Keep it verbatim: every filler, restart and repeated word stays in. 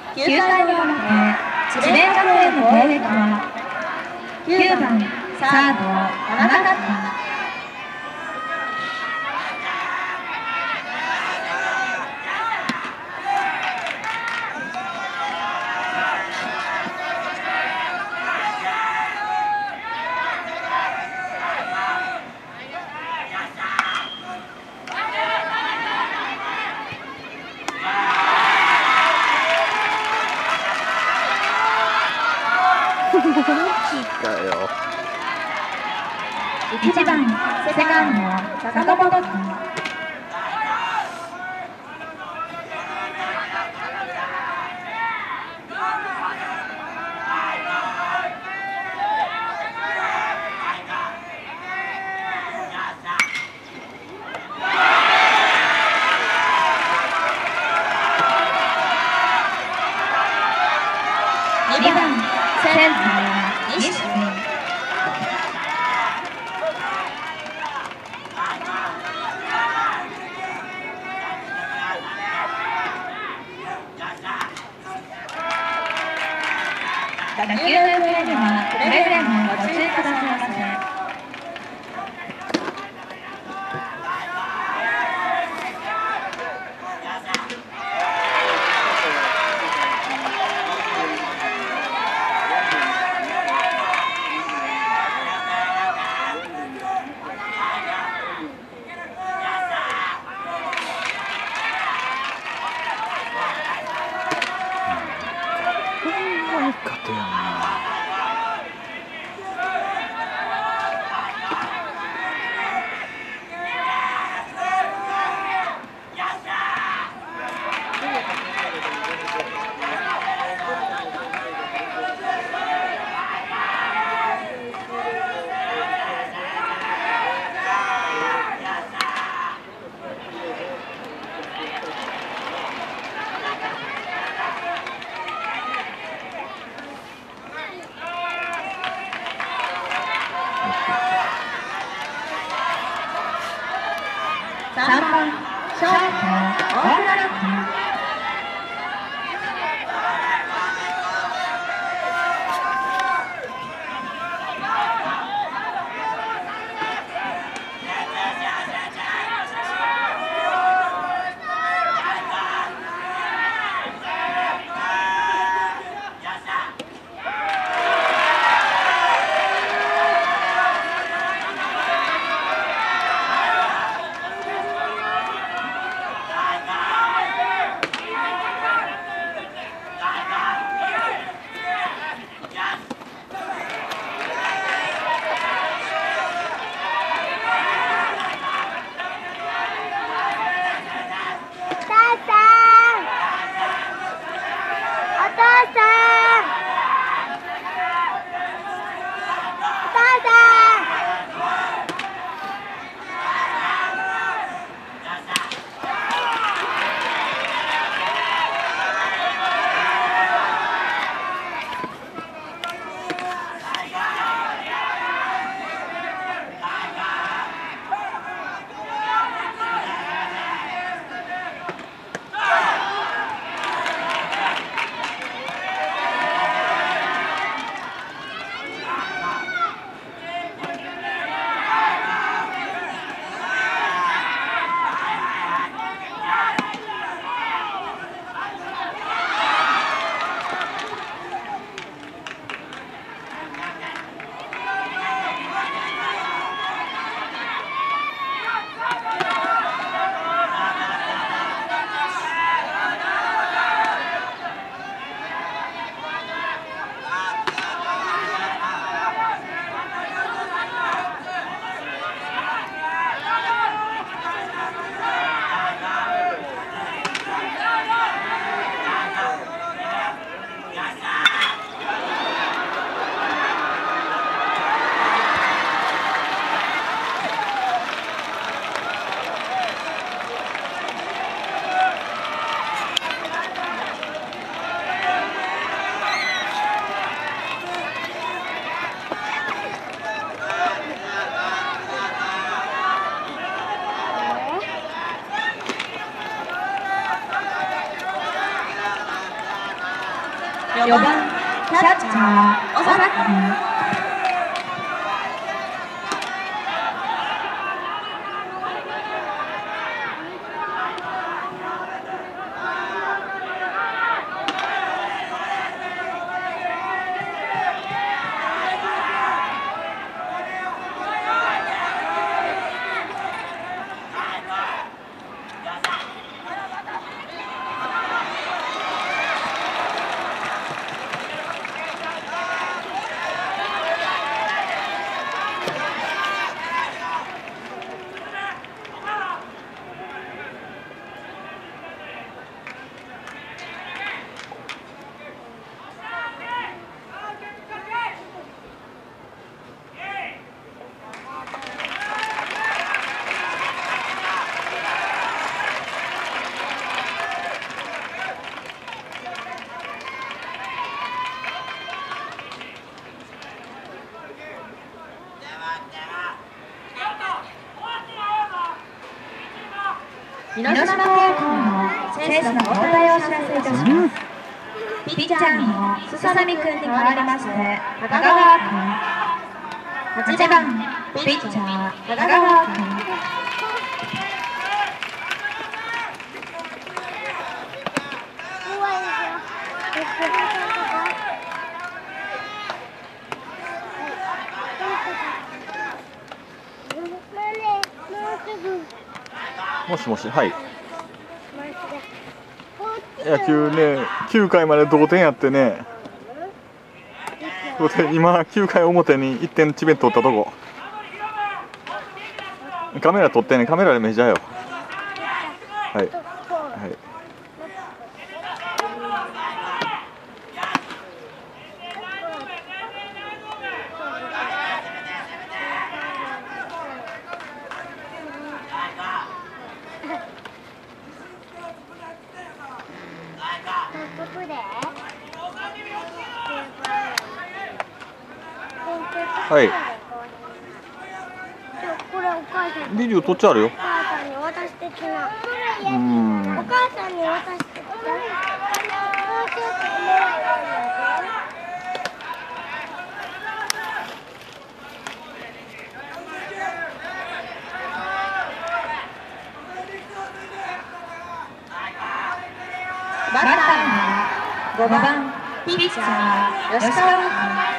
きゅうかいの表、智弁学園の攻撃はきゅうばんサード田中君。 マジかよ。 いちばんセカンド坂本君。にばんセンター西君。打球の上にはくれぐれもご注意くださいませ。 勝てやんな。 さんばんショート大村君。 よばんキャッチャー尾崎君。皆様高校の選手の交代をお知らせいたします。ピッチャーの須佐美君に代わりまして高川君、はちばんピッチャー高川君。 もしもし、はい。野球ね、きゅうかいまで同点やってね。今きゅうかい表にいってん智弁取ったとこ。カメラ撮ってね、カメラでメジャーよ。はい。はい。はい。 これお母さん。 ビデオ撮っちゃあるよ。 お母さんに渡してきな。 うん。 お母さんに渡してきな。 バッターはごばんピッチャー吉川君。